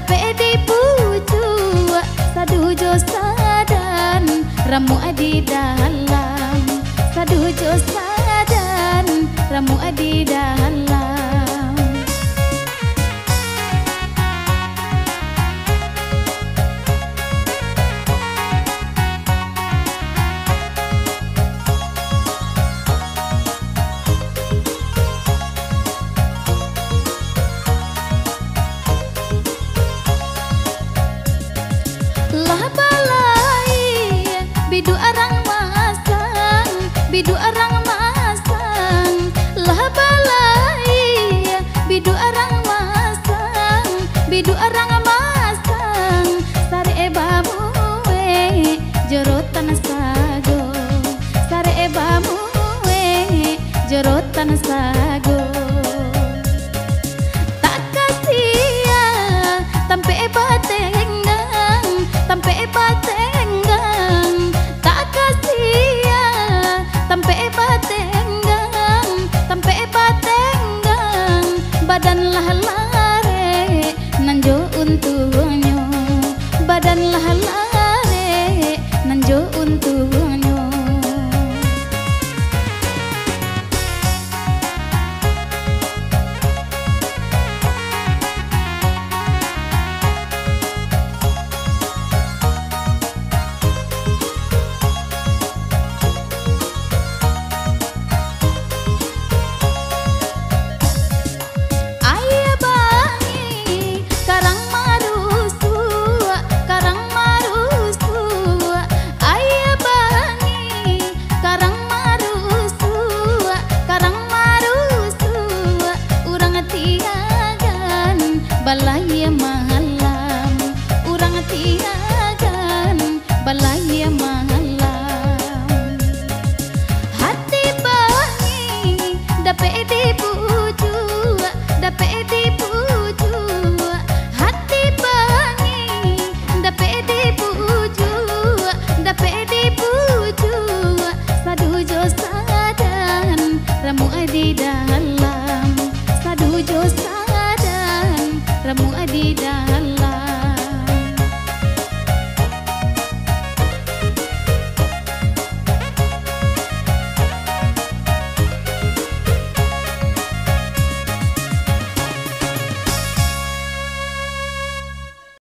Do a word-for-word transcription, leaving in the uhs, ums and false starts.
dapat dipuju sadujo sadan ramu adi dalam sadujo sadan ramu adi dalam. Lah balai bidu arang masang bidu arang masang lah balai bidu arang masang bidu arang masang sare ebamu we jorotan sago sare ebamu we jorotan sago tak kasia tampe batenggang tampe batenggang tak kasia tampe batenggang tampe batenggang badan lah lare nanjo untunyo badan lah lare nanjo untunyo. Balai malam urang tiagan balai malam hati bangi dapat dipuju dapat dipuju hati bangi dapat dipuju dapat dipuju sadujo sadan ramu adi dalam